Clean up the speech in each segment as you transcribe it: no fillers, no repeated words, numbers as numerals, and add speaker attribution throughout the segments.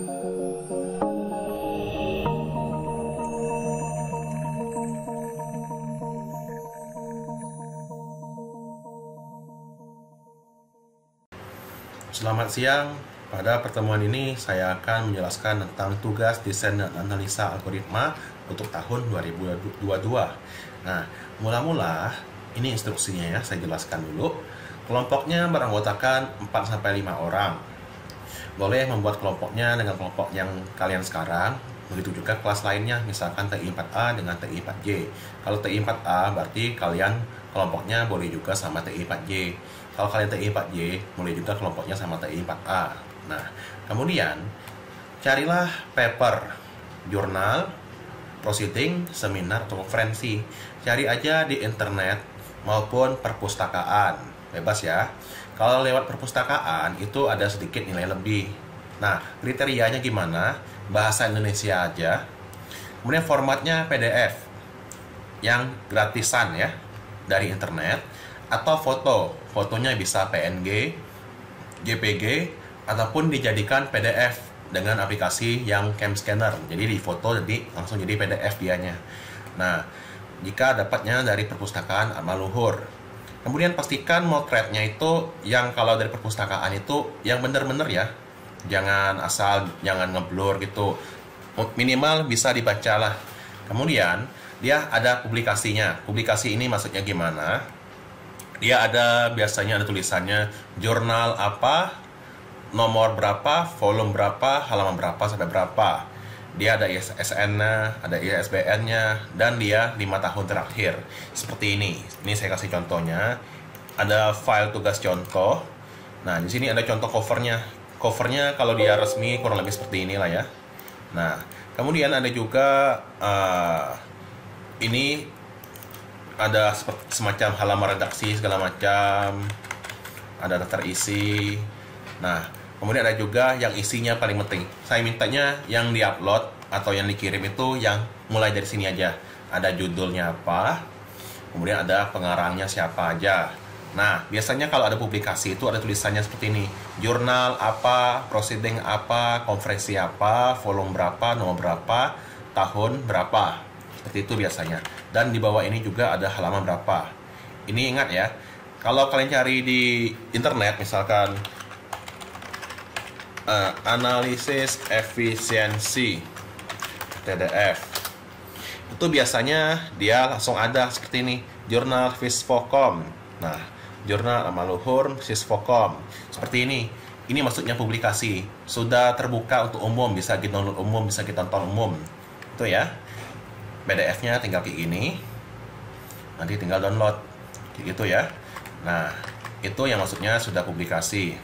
Speaker 1: Selamat siang. Pada pertemuan ini saya akan menjelaskan tentang tugas desain dan analisa algoritma untuk tahun 2022. Nah, mula-mula ini instruksinya ya, saya jelaskan dulu. Kelompoknya beranggotakan 4-5 orang. Boleh membuat kelompoknya dengan kelompok yang kalian sekarang. Begitu juga kelas lainnya, misalkan TI 4A dengan TI 4J. Kalau TI 4A berarti kalian kelompoknya boleh juga sama TI 4J. Kalau kalian TI 4J, boleh juga kelompoknya sama TI 4A. Nah, kemudian carilah paper, jurnal, proceeding, seminar, atau konferensi. Cari aja di internet maupun perpustakaan. Bebas ya. Kalau lewat perpustakaan itu ada sedikit nilai lebih. Nah, kriterianya gimana? Bahasa Indonesia aja. Kemudian formatnya PDF yang gratisan ya dari internet, atau fotonya bisa PNG, JPG, ataupun dijadikan PDF dengan aplikasi yang cam scanner. Jadi difoto jadi langsung jadi PDF dianya. Nah, jika dapatnya dari perpustakaan amal luhur. Kemudian pastikan motretnya itu yang kalau dari perpustakaan itu yang benar-benar ya. Jangan asal, jangan ngeblur gitu. Minimal bisa dibaca lah. Kemudian dia ada publikasinya. Publikasi ini maksudnya gimana? Dia biasanya ada tulisannya jurnal apa, nomor berapa, volume berapa, halaman berapa sampai berapa. Dia ada ISSN-nya, ada ISBN-nya, dan dia 5 tahun terakhir. Seperti ini. Ini saya kasih contohnya. Ada file tugas contoh. Nah, di sini ada contoh covernya. Covernya kalau dia resmi kurang lebih seperti inilah ya. Nah, kemudian ada juga ini ada semacam halaman redaksi segala macam, ada daftar isi. Nah, kemudian ada juga yang isinya paling penting. Saya mintanya yang diupload atau yang dikirim itu yang mulai dari sini aja. Ada judulnya apa, kemudian ada pengarangnya siapa aja. Nah, biasanya kalau ada publikasi itu ada tulisannya seperti ini. Jurnal apa, proceeding apa, konferensi apa, volume berapa, nomor berapa, tahun berapa. Seperti itu biasanya. Dan di bawah ini juga ada halaman berapa. Ini ingat ya, kalau kalian cari di internet misalkan analisis efisiensi TDF, itu biasanya dia langsung ada seperti ini, jurnal Visfocom. Nah, jurnal amal luhur Visfocom seperti ini. Ini maksudnya publikasi, sudah terbuka untuk umum, bisa di-download umum, bisa ditonton umum. Itu ya. PDF-nya tinggal kayak gini, nanti tinggal download kayak gitu ya. Nah, itu yang maksudnya sudah publikasi,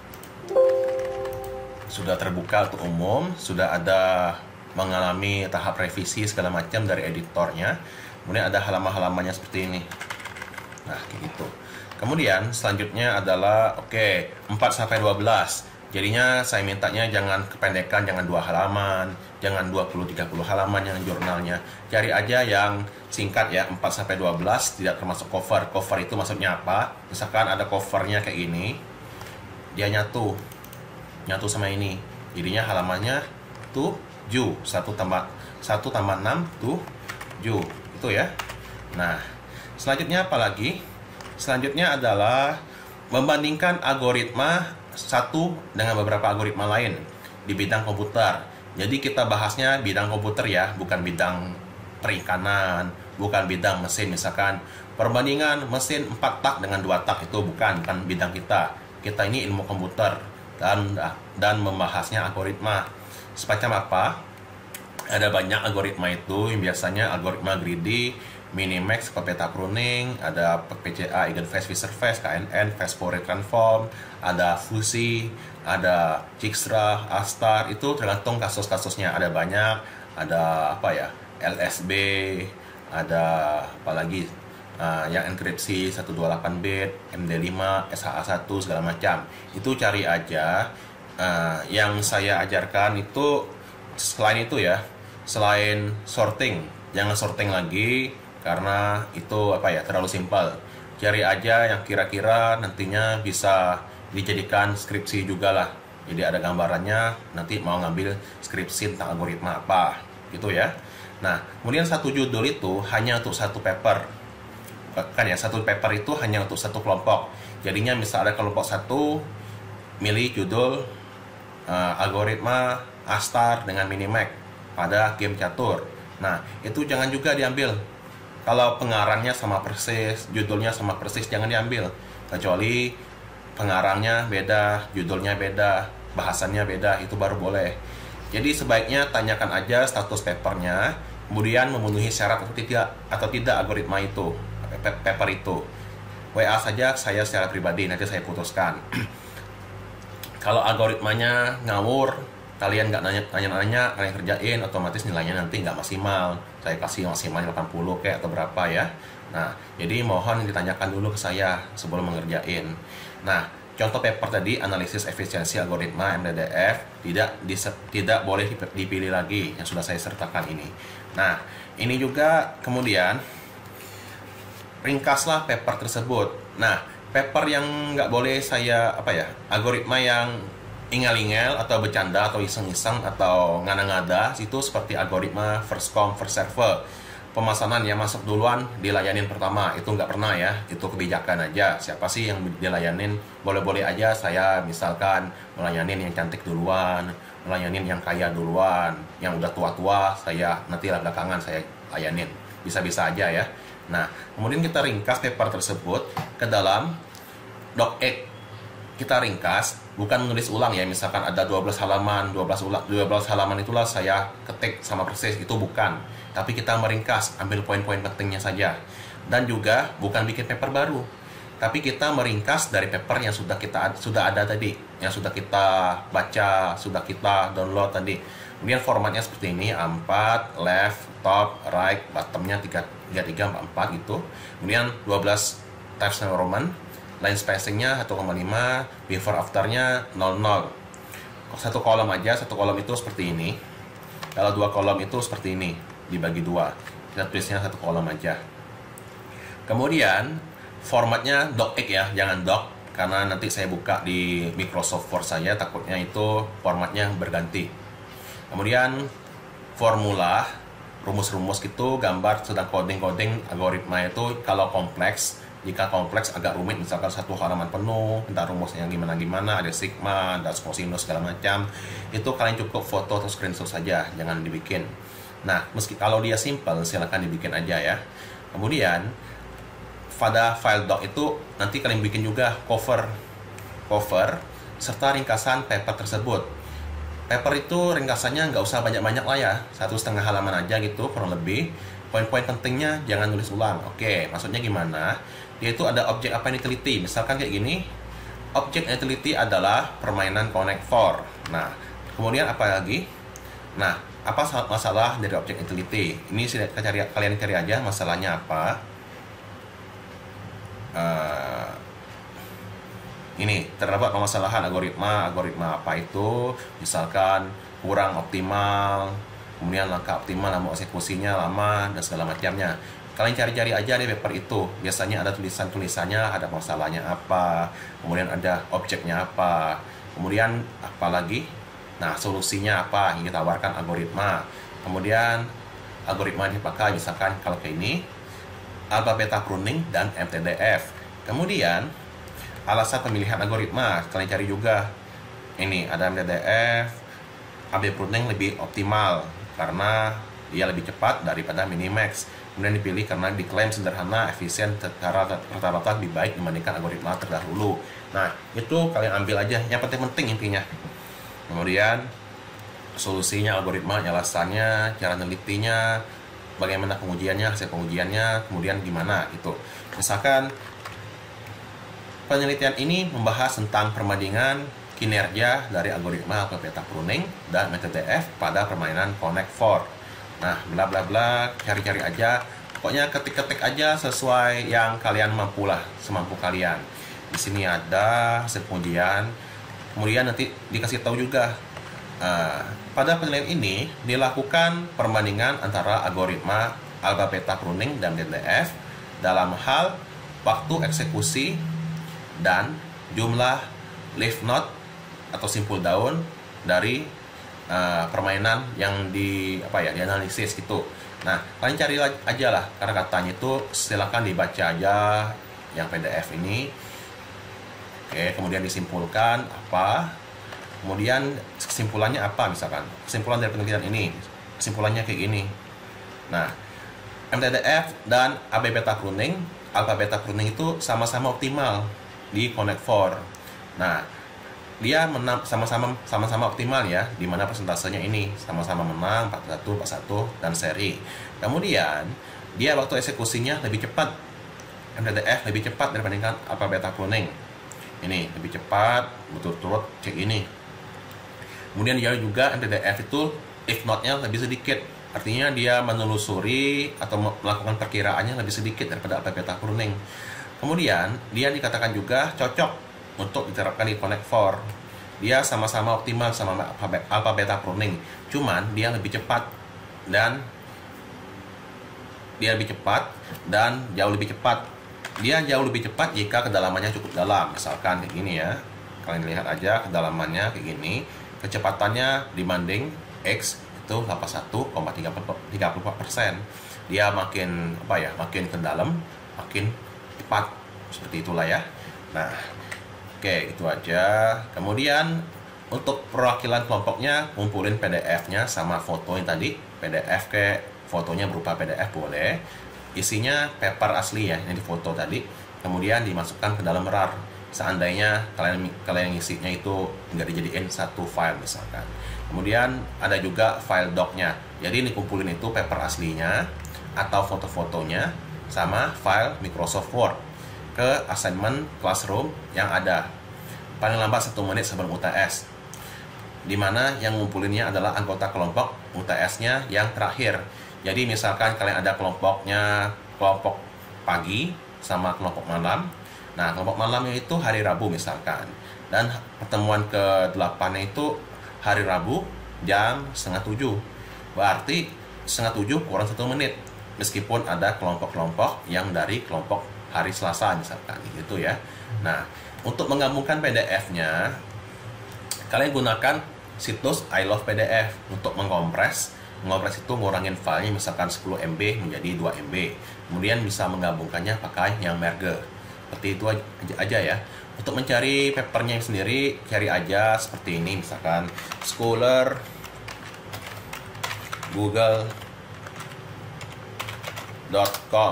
Speaker 1: sudah terbuka untuk umum, sudah ada mengalami tahap revisi segala macam dari editornya. Kemudian ada halaman-halamannya seperti ini. Nah, kayak gitu. Kemudian selanjutnya adalah 4-12. Jadinya saya mintanya jangan kependekan, jangan 2 halaman, jangan 20-30 halaman yang jurnalnya. Cari aja yang singkat ya, 4-12, tidak termasuk cover. Cover itu maksudnya apa? Misalkan ada covernya kayak gini, dia nyatu sama ini. Jadinya halamannya 7, 1 tambah 6, 7. Itu ya. Nah, selanjutnya apa lagi? Selanjutnya adalah membandingkan algoritma satu dengan beberapa algoritma lain di bidang komputer. Jadi kita bahasnya bidang komputer ya, bukan bidang perikanan, bukan bidang mesin. Misalkan perbandingan mesin 4 tak dengan 2 tak, itu bukan bidang kita. Kita ini ilmu komputer dan membahasnya algoritma. Semacam apa? Ada banyak algoritma itu, yang biasanya algoritma greedy, minimax, peta pruning, ada PCA, eigenphase, Fisher-Phase, KNN, phase Fourier transform, ada fusi, ada Dijkstra, Astar. Itu tergantung kasus-kasusnya, ada banyak, ada apa ya, LSB, ada apalagi yang enkripsi 128 bit, MD5, SHA-1 segala macam. Itu cari aja. Yang saya ajarkan itu selain itu ya, selain sorting, jangan sorting lagi karena itu terlalu simpel. Cari aja yang kira-kira nantinya bisa dijadikan skripsi juga lah. Jadi ada gambarannya, nanti mau ngambil skripsi tentang algoritma apa, gitu ya. Nah, kemudian satu judul itu hanya untuk satu paper. Kan ya, satu paper itu hanya untuk satu kelompok. Jadinya misalnya kelompok satu milih judul algoritma Astar dengan Minimax pada game catur. Nah, itu jangan juga diambil. Kalau pengarangnya sama persis, judulnya sama persis, jangan diambil. Kecuali pengarangnya beda, judulnya beda, bahasannya beda, itu baru boleh. Jadi sebaiknya tanyakan aja status papernya, kemudian memenuhi syarat atau tidak algoritma itu, paper itu. WA saja saya secara pribadi, nanti saya putuskan. Kalau algoritmanya ngawur, kalian nggak nanya-nanya, kalian kerjain, otomatis nilainya nanti nggak maksimal. Saya kasih maksimalnya 80 kayak atau berapa ya. Nah, jadi mohon ditanyakan dulu ke saya sebelum mengerjain. Nah, contoh paper tadi, analisis efisiensi algoritma MTDF, tidak boleh dipilih lagi yang sudah saya sertakan ini. Nah, ini juga kemudian ringkaslah paper tersebut. Nah, paper yang nggak boleh saya algoritma yang ingel-ingel atau bercanda atau iseng-iseng atau ngada-ngada, itu seperti algoritma first come first serve. Pemesanan yang masuk duluan dilayanin pertama, itu nggak pernah ya, itu kebijakan aja. Siapa sih yang dilayanin? Boleh-boleh aja saya misalkan melayanin yang cantik duluan, melayanin yang kaya duluan, yang udah tua-tua saya nanti belakangan saya layanin. Bisa-bisa aja ya. Nah, kemudian kita ringkas paper tersebut ke dalam docx. Kita ringkas, bukan menulis ulang ya, misalkan ada 12 halaman, 12 halaman itulah saya ketik sama persis, itu bukan. Tapi kita meringkas, ambil poin-poin pentingnya saja. Dan juga bukan bikin paper baru, tapi kita meringkas dari paper yang sudah ada tadi, yang sudah kita baca, sudah kita download tadi. Kemudian formatnya seperti ini, A4, left, top, right, bottomnya 33, 44 gitu. Kemudian 12 Times New Roman, line spacingnya 1,5, before afternya 00. Satu kolom aja, satu kolom itu seperti ini. Kalau dua kolom itu seperti ini, dibagi dua. Kita tulisnya satu kolom aja. Kemudian formatnya docx ya, jangan doc, karena nanti saya buka di Microsoft Word saya, takutnya itu formatnya berganti. Kemudian formula, rumus-rumus gitu, gambar sedang coding algoritma itu kalau kompleks. Jika kompleks agak rumit, misalkan satu halaman penuh, entah rumusnya gimana-gimana, ada sigma, ada cosinus segala macam, itu kalian cukup foto atau screenshot saja, jangan dibikin. Nah, meski kalau dia simple, silakan dibikin aja ya. Kemudian pada file doc itu nanti kalian bikin juga cover serta ringkasan paper tersebut. Paper itu ringkasannya nggak usah banyak-banyak lah ya, 1,5 halaman aja gitu kurang lebih. Poin-poin pentingnya jangan nulis ulang. Oke, maksudnya gimana? Dia itu ada objek apa yang diteliti. Misalkan kayak gini, objek yang diteliti adalah permainan Connect 4. Nah, kemudian apa lagi? Nah, apa masalah dari objek yang diteliti? Ini kalian cari aja masalahnya apa. Ini terdapat permasalahan algoritma apa itu, misalkan kurang optimal, kemudian langkah optimal, lama eksekusinya lama, dan segala macamnya. Kalian cari-cari aja di paper itu, biasanya ada tulisannya, ada masalahnya apa, kemudian ada objeknya apa, kemudian apa lagi, nah solusinya apa yang ditawarkan algoritma, kemudian algoritma dipakai, misalkan kalau kayak ini alpha beta pruning dan MTDF. Kemudian alasan pemilihan algoritma kalian cari juga, ini ada MTDF, AB pruning lebih optimal karena dia lebih cepat daripada Minimax. Kemudian dipilih karena diklaim sederhana, efisien, secara rata-rata lebih baik dibandingkan algoritma terdahulu. Nah, itu kalian ambil aja, yang penting-penting intinya. Kemudian solusinya, algoritma, alasannya, cara nelitinya, bagaimana pengujiannya, hasil pengujiannya, kemudian gimana gitu. Misalkan penelitian ini membahas tentang perbandingan kinerja dari algoritma alpha beta pruning dan MTDF pada permainan Connect 4. Nah, bla bla bla, cari-cari aja. Pokoknya ketik-ketik aja sesuai yang kalian mampu lah, semampu kalian. Di sini ada hasil pengujian. Kemudian nanti dikasih tahu juga. Pada penelitian ini dilakukan perbandingan antara algoritma alpha beta pruning dan MTDF dalam hal waktu eksekusi dan jumlah leaf node atau simpul daun dari permainan yang dianalisis gitu. Nah, kalian cari aja lah, karena katanya itu silakan dibaca aja yang PDF ini. Oke, kemudian disimpulkan apa, kemudian kesimpulannya apa, misalkan kesimpulan dari penelitian ini, kesimpulannya kayak gini. Nah, MTDF dan AB beta pruning, alpha beta pruning itu sama-sama optimal di Connect 4. Nah, dia menang sama-sama optimal ya, di mana persentasenya ini sama-sama menang 41, 41 dan seri. Kemudian dia waktu eksekusinya lebih cepat, MTDF lebih cepat dibandingkan alpha beta pruning. Ini lebih cepat, berturut-turut cek ini. Kemudian dia juga MTDF itu if not-nya lebih sedikit, artinya dia menelusuri atau melakukan perkiraannya lebih sedikit daripada alpha beta pruning. Kemudian dia dikatakan juga cocok untuk diterapkan di Connect 4. Dia sama-sama optimal sama alpha beta pruning, cuman dia lebih cepat dan jauh lebih cepat. Dia jauh lebih cepat jika kedalamannya cukup dalam, misalkan kayak gini ya. Kalian lihat aja kedalamannya kayak gini, kecepatannya dibanding X itu 81,34%. Dia makin makin ke dalam, makin cepat, seperti itulah ya. Nah, oke, itu aja. Kemudian untuk perwakilan kelompoknya, kumpulin PDF-nya sama fotonya tadi. PDF ke fotonya berupa PDF boleh. Isinya paper asli ya, yang difoto tadi. Kemudian dimasukkan ke dalam RAR. Seandainya kalian ngisinya itu nggak dijadiin satu file misalkan. Kemudian ada juga file doc-nya. Jadi dikumpulin itu paper aslinya atau foto-fotonya sama file Microsoft Word ke assignment classroom yang ada paling lambat 1 menit sebelum UTS, dimana yang ngumpulinnya adalah anggota kelompok UTS-nya yang terakhir. Jadi misalkan kalian ada kelompok pagi sama kelompok malam. Nah, kelompok malamnya itu hari Rabu misalkan, dan pertemuan ke-8 itu hari Rabu jam 6:30. Berarti 6:30 kurang 1 menit, meskipun ada kelompok-kelompok yang dari kelompok hari Selasa misalkan gitu ya. Nah, untuk menggabungkan PDF-nya, kalian gunakan situs I Love PDF untuk mengompres itu ngurangin filenya misalkan 10 MB menjadi 2 MB. Kemudian bisa menggabungkannya pakai yang merge. Seperti itu aja ya. Untuk mencari papernya sendiri, cari aja seperti ini, misalkan Scholar google.com.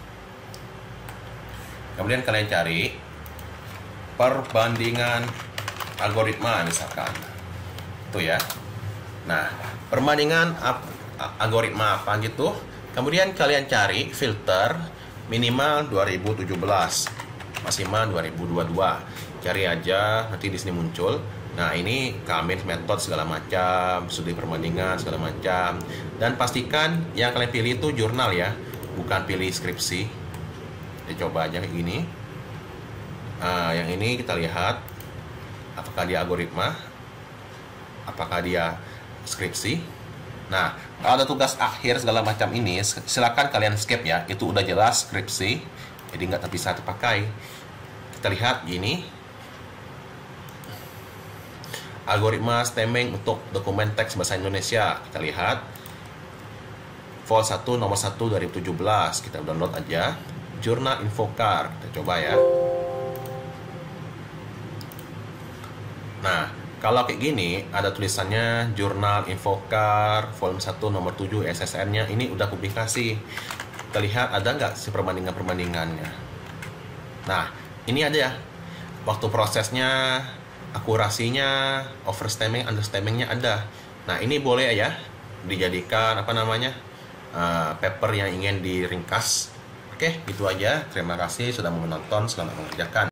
Speaker 1: Kemudian kalian cari perbandingan algoritma misalkan. Itu ya. Nah, perbandingan algoritma apa gitu. Kemudian kalian cari filter minimal 2017, maksimal 2022. Cari aja, nanti di sini muncul. Nah, ini Cummins method segala macam, studi perbandingan segala macam. Dan pastikan yang kalian pilih itu jurnal ya, bukan pilih skripsi. Ya, coba aja kayak gini. Yang ini kita lihat apakah dia algoritma, apakah dia skripsi. Nah, kalau ada tugas akhir segala macam ini, silakan kalian skip ya. Itu udah jelas skripsi, jadi nggak bisa terpakai. Kita lihat gini, algoritma stemming untuk dokumen teks bahasa Indonesia. Kita lihat vol 1 nomor 1 2017. Kita download aja. Jurnal Infokar, kita coba ya. Nah, kalau kayak gini ada tulisannya Jurnal Infokar volume 1 nomor 7 SSN-nya, ini udah publikasi. Kita lihat ada nggak si perbandingannya. Nah, ini ada ya, waktu prosesnya, akurasinya, overstemming, understemmingnya ada. Nah, ini boleh ya dijadikan paper yang ingin diringkas. Oke, gitu aja. Terima kasih sudah menonton. Selamat mengerjakan.